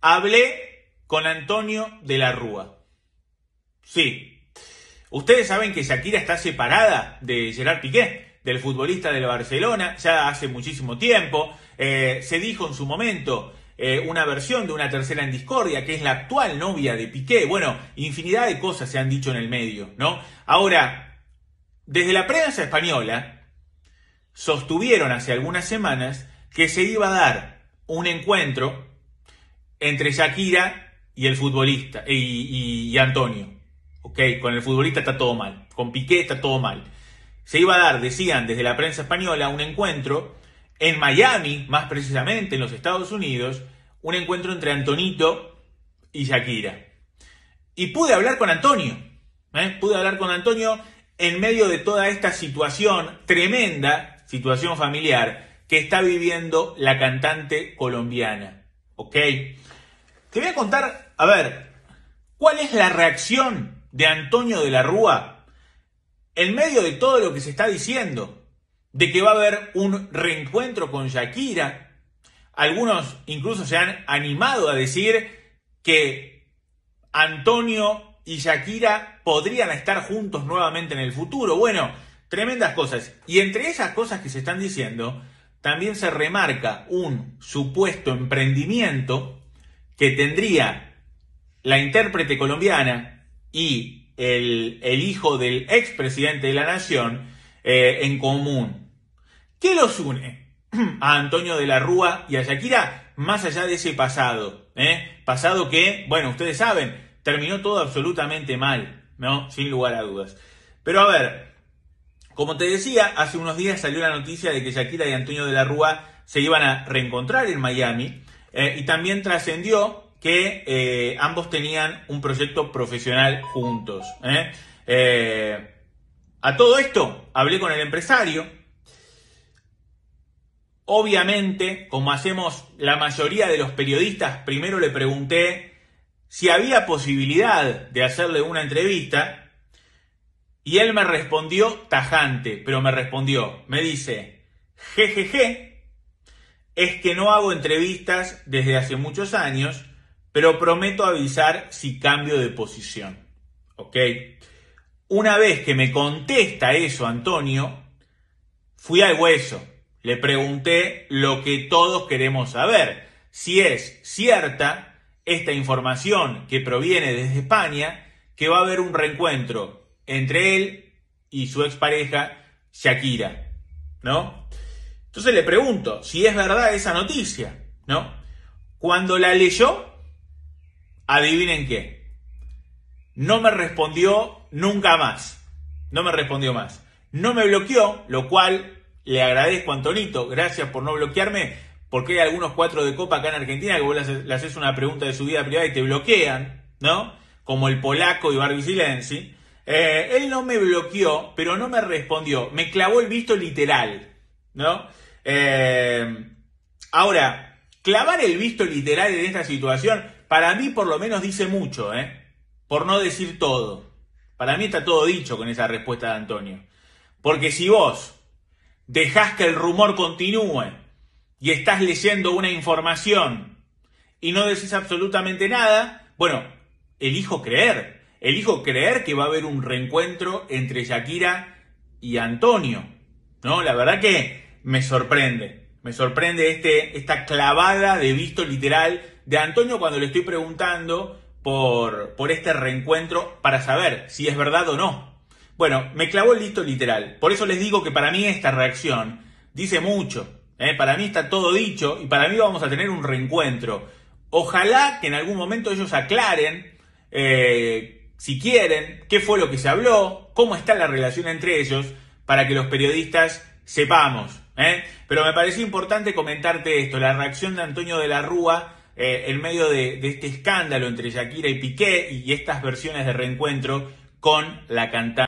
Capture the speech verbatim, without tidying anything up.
hablé con Antonio de la Rúa. Sí. Ustedes saben que Shakira está separada de Gerard Piqué, del futbolista del Barcelona, ya hace muchísimo tiempo. Eh, se dijo en su momento eh, una versión de una tercera en discordia, que es la actual novia de Piqué. Bueno, infinidad de cosas se han dicho en el medio, ¿no? Ahora, desde la prensa española, sostuvieron hace algunas semanas que se iba a dar un encuentro entre Shakira y el futbolista, y, y, y Antonio. Ok, con el futbolista está todo mal, con Piqué está todo mal. Se iba a dar, decían desde la prensa española, un encuentro en Miami, más precisamente en los Estados Unidos, un encuentro entre Antonito y Shakira. Y pude hablar con Antonio, ¿eh? pude hablar con Antonio en medio de toda esta situación, tremenda situación familiar, que está viviendo la cantante colombiana. ¿Ok? Te voy a contar, a ver, ¿cuál es la reacción de Antonio de la Rúa en medio de todo lo que se está diciendo? De que va a haber un reencuentro con Shakira. Algunos incluso se han animado a decir que Antonio y Shakira podrían estar juntos nuevamente en el futuro. Bueno, tremendas cosas. Y entre esas cosas que se están diciendo, también se remarca un supuesto emprendimiento que tendría la intérprete colombiana y el, el hijo del expresidente de la Nación eh, en común. ¿Qué los une a Antonio de la Rúa y a Shakira más allá de ese pasado? ¿eh? Pasado que, bueno, ustedes saben, terminó todo absolutamente mal, ¿no? Sin lugar a dudas. Pero a ver, como te decía, hace unos días salió la noticia de que Shakira y Antonio de la Rúa se iban a reencontrar en Miami eh, y también trascendió que eh, ambos tenían un proyecto profesional juntos. ¿eh? Eh, a todo esto hablé con el empresario. Obviamente, como hacemos la mayoría de los periodistas, primero le pregunté si había posibilidad de hacerle una entrevista y él me respondió tajante, pero me respondió, me dice, jejeje, es que no hago entrevistas desde hace muchos años, pero prometo avisar si cambio de posición. ¿Ok? Una vez que me contesta eso Antonio, fui al hueso. Le pregunté lo que todos queremos saber. Si es cierta esta información que proviene desde España, que va a haber un reencuentro entre él y su expareja Shakira, ¿no? Entonces le pregunto si es verdad esa noticia, ¿no? Cuando la leyó, adivinen qué. No me respondió nunca más. No me respondió más. No me bloqueó, lo cual le agradezco a Antonito. Gracias por no bloquearme, porque hay algunos cuatro de copa acá en Argentina que vos le haces, le haces una pregunta de su vida privada y te bloquean, ¿no? Como el polaco y Barbie Silenzi. Eh, él no me bloqueó, pero no me respondió. Me clavó el visto literal, ¿no? Eh, ahora, clavar el visto literal en esta situación, para mí por lo menos dice mucho, ¿eh? Por no decir todo. Para mí está todo dicho con esa respuesta de Antonio. Porque si vos dejás que el rumor continúe y estás leyendo una información y no decís absolutamente nada, bueno, elijo creer. Elijo creer que va a haber un reencuentro entre Shakira y Antonio, ¿no? La verdad que me sorprende. Me sorprende este, esta clavada de visto literal de Antonio cuando le estoy preguntando por, por este reencuentro para saber si es verdad o no. Bueno, me clavó el visto literal. Por eso les digo que para mí esta reacción dice mucho. ¿eh? Para mí está todo dicho y para mí vamos a tener un reencuentro. Ojalá que en algún momento ellos aclaren, eh, si quieren, qué fue lo que se habló, cómo está la relación entre ellos, para que los periodistas sepamos. ¿eh? Pero me pareció importante comentarte esto, la reacción de Antonio de la Rúa eh, en medio de, de este escándalo entre Shakira y Piqué y estas versiones de reencuentro con la cantante.